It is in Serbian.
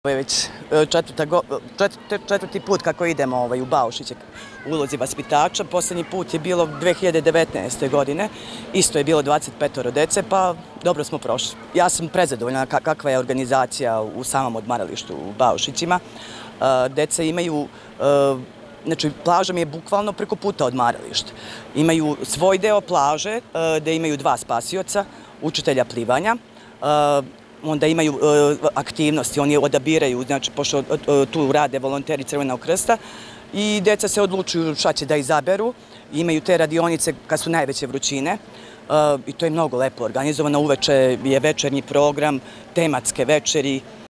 Ovo je već četvrti put kako idemo u Baušiće u ulozi vaspitača. Poslednji put je bilo 2019. godine, isto je bilo 25 dece, pa dobro smo prošli. Ja sam prezadovoljna kakva je organizacija u samom odmaralištu u Baušićima. Deca imaju, znači plaža mi je bukvalno preko puta odmarališta. Imaju svoj deo plaže gde imaju dva spasioca, učitelja plivanja, onda imaju aktivnosti, oni odabiraju, znači, pošto tu rade volonteri Crvenog krsta i deca se odlučuju šta će da izaberu. Imaju te radionice kad su najveće vrućine i to je mnogo lepo organizovano. Uveče je večernji program, tematske večeri.